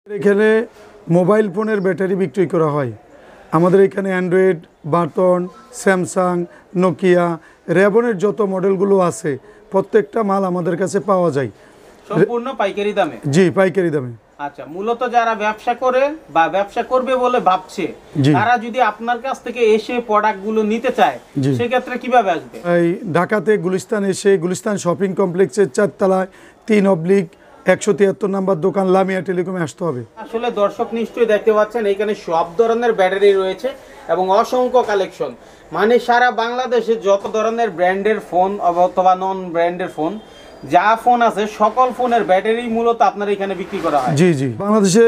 এখানে মোবাইল ফোনের ব্যাটারি বিক্রি করা হয়। আমাদের এখানে অ্যান্ড্রয়েড, বাটন, স্যামসাং, নোকিয়া, রেবনের যত মডেলগুলো আছে প্রত্যেকটা মাল আমাদের কাছে পাওয়া যায় সম্পূর্ণ পাইকারি দামে। জি, পাইকারি দামে। আচ্ছা, মূলত যারা ব্যবসা করে বা ব্যবসা করবে বলে ভাবছে তারা যদি আপনার কাছ থেকে এসে প্রোডাক্টগুলো নিতে চায় সেক্ষেত্রে কিভাবে আসবে? এই ঢাকাতে গুলিস্তান এসে গুলিস্তান শপিং কমপ্লেক্সের 4 তলায় 3/173 নম্বর দোকান লামিয়া টেলিকমে আসতে হবে। আসলে দর্শক নিশ্চয়ই দেখতে পাচ্ছেন এখানে সব ধরনের ব্যাটারি রয়েছে এবং অসংখ্য কালেকশন। মানে সারা বাংলাদেশে যত ধরনের ব্র্যান্ডের ফোন অথবা নন ব্র্যান্ডের ফোন যা ফোন আছে সকল ফোনের ব্যাটারি মূলত আপনার এখানে বিক্রি করা হয়। জি জি, বাংলাদেশে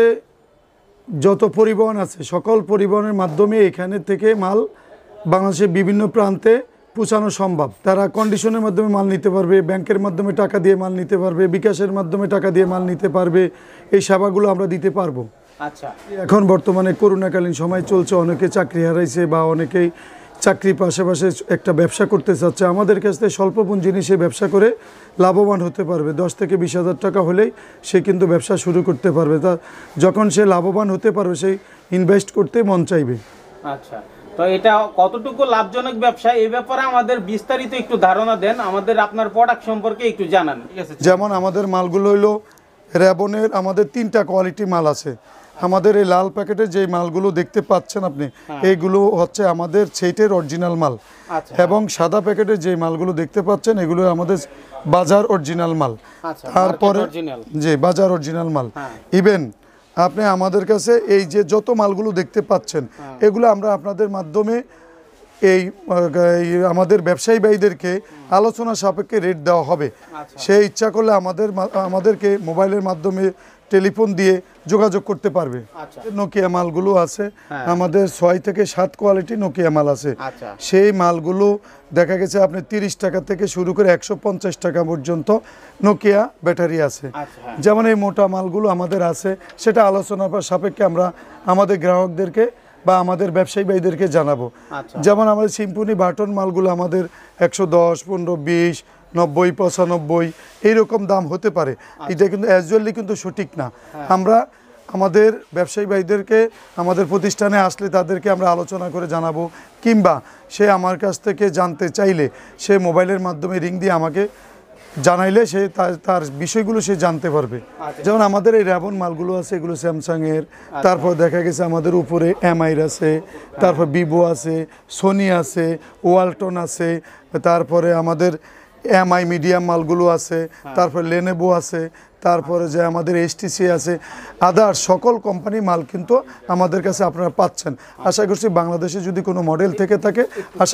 যত পরিবহন আছে সকল পরিবহনের মাধ্যমে এখানে থেকে মাল বাংলাদেশের বিভিন্ন প্রান্তে পৌঁছানো সম্ভব। তারা কন্ডিশনের মাধ্যমে মাল নিতে পারবে, ব্যাংকের মাধ্যমে টাকা দিয়ে মাল নিতে পারবে, বিকাশের মাধ্যমে টাকা দিয়ে মাল নিতে পারবে। এই সেবাগুলো আমরা দিতে পারবো। আচ্ছা, এখন বর্তমানে করোনাকালীন সময় চলছে, অনেকে চাকরি হারাইছে বা অনেকেই চাকরির পাশাপাশি একটা ব্যবসা করতে চাচ্ছে। আমাদের কাছ থেকে স্বল্প পুঁজি নিয়ে সে ব্যবসা করে লাভবান হতে পারবে। 10 থেকে 20,000 টাকা হলেই সে কিন্তু ব্যবসা শুরু করতে পারবে। তা যখন সে লাভবান হতে পারবে সেই ইনভেস্ট করতে মন চাইবে। আচ্ছা, তো এটা কতটুকু লাভজনক ব্যবসা এই ব্যাপারে আমাদের বিস্তারিত একটু ধারণা দেন, আমাদের আপনার প্রোডাক্ট সম্পর্কে একটু জানান। ঠিক আছে, যেমন আমাদের মালগুলো হইলো রেবনের, আমাদের 3টা কোয়ালিটি মাল আছে। আমাদের এই লাল প্যাকেটে যে মালগুলো দেখতে পাচ্ছেন আপনি, এইগুলো হচ্ছে আমাদের সেইটের অরিজিনাল মাল। এবং সাদা প্যাকেটে যে মালগুলো দেখতে পাচ্ছেন এগুলো আমাদের বাজার অরিজিনাল মাল। তারপরে যে বাজার অরিজিনাল মাল। ইভেন আপনি আমাদের কাছে এই যে যত মালগুলো দেখতে পাচ্ছেন এগুলো আমরা আপনাদের মাধ্যমে এই আমাদের ব্যবসায়ী ভাইদেরকে আলোচনা সাপেক্ষে রেট দেওয়া হবে। সেই ইচ্ছা করলে আমাদেরকে মোবাইলের মাধ্যমে টেলিফোন দিয়ে যোগাযোগ করতে পারবে। নোকিয়া মালগুলো আছে আমাদের 6 থেকে 7 কোয়ালিটি নোকিয়া মাল আছে। সেই মালগুলো দেখা গেছে আপনি 30 টাকা থেকে শুরু করে 150 টাকা পর্যন্ত নোকিয়া ব্যাটারি আছে। যেমন এই মোটা মালগুলো আমাদের আছে, সেটা আলোচনার সাপেক্ষে আমরা আমাদের গ্রাহকদেরকে বা আমাদের ব্যবসায়ী ভাইদেরকে জানাবো। যেমন আমাদের সিম্ফনি বাটন মালগুলো আমাদের 110, 15, 20, 90, 95 এইরকম দাম হতে পারে। এটা কিন্তু অ্যাকচুয়ালি কিন্তু সঠিক না। আমরা আমাদের ব্যবসায়ী ভাইদেরকে আমাদের প্রতিষ্ঠানে আসলে তাদেরকে আমরা আলোচনা করে জানাবো, কিংবা সে আমার কাছ থেকে জানতে চাইলে সে মোবাইলের মাধ্যমে রিং দিয়ে আমাকে জানাইলে সে তার বিষয়গুলো সে জানতে পারবে। যেমন আমাদের এই রেবন মালগুলো আছে এগুলো স্যামসাংয়ের, তারপর দেখা গেছে আমাদের উপরে এমআইর আছে, তারপর ভিভো আছে, সোনি আছে, ওয়ালটন আছে, তারপরে আমাদের এমআই মিডিয়াম মালগুলো আছে, তারপর লেনেভো আছে, তারপরে যে আমাদের এসটিসি আছে, আদার সকল কোম্পানি মাল কিন্তু আমাদের কাছে আপনারা পাচ্ছেন। আশা করছি বাংলাদেশে যদি কোনো মডেল থেকে থাকে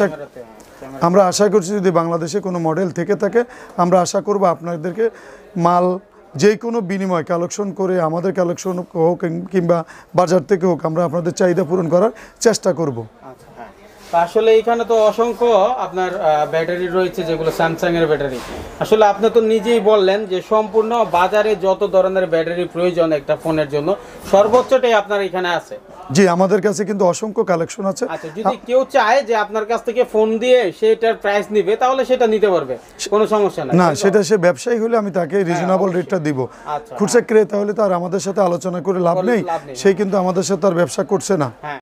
আমরা আশা করছি যদি বাংলাদেশে কোনো মডেল থেকে থাকে আমরা আশা করব আপনাদেরকে মাল যে কোনো বিনিময় কালেকশন করে আমাদের কালেকশন হোক কিংবা বাজার থেকে হোক আমরা আপনাদের চাহিদা পূরণ করার চেষ্টা করব। আসলে এখানে তো অসংখ্য আপনার ব্যাটারি রয়েছে যেগুলো স্যামসাং এর ব্যাটারি। আসলে আপনি তো নিজেই বললেন যে সম্পূর্ণ বাজারে যত ধরনের ব্যাটারি প্রয়োজন একটা ফোনের জন্য সর্বোচ্চটাই আপনার এখানে আছে। জি, আমাদের কাছে কিন্তু অসংখ্য কালেকশন আছে। আচ্ছা, যদি কেউ চায় যে আপনার কাছ থেকে ফোন দিয়ে সেটার প্রাইস নিবে তাহলে সেটা নিতে পারবে, কোনো সমস্যা নাই? না, সেটা সে ব্যবসায়ী হলে আমি তাকে রিজনেবল রেটটা দিব। খুচরা ক্রেতা হলে তো আর আমাদের সাথে আলোচনা করে লাভ নেই, সে কিন্তু আমাদের সাথে আর ব্যবসা করছে না।